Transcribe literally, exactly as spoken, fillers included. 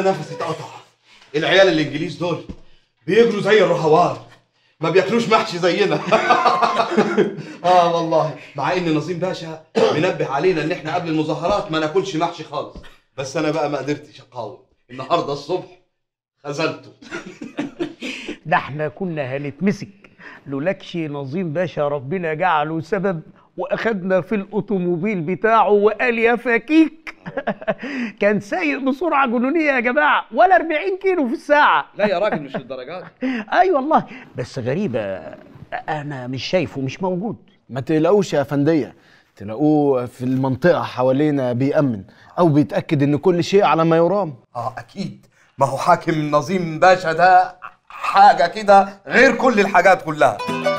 انا نفسي اتقطع. العيال الانجليز دول بيجروا زي الرهوان، ما بياكلوش محشي زينا. اه والله، مع ان نظيم باشا منبه علينا ان احنا قبل المظاهرات ما ناكلش محشي خالص، بس انا بقى ما قدرتش اقاوم. النهارده الصبح خذلته. ده احنا كنا هنتمسك لولاكش نظيم باشا ربنا جعله سبب واخدنا في الاوتوموبيل بتاعه وقال يا فكيك. كان سايق بسرعه جنونيه يا جماعه، ولا أربعين كيلو في الساعه. لا يا راجل مش للدرجات. اي والله، بس غريبه انا مش شايفه، مش موجود. ما تقلقوش يا فندية، تلاقوه في المنطقة حوالينا بيأمن أو بيتأكد إن كل شيء على ما يرام. اه اكيد، ما هو حاكم نظيم باشا ده حاجه كده غير كل الحاجات كلها.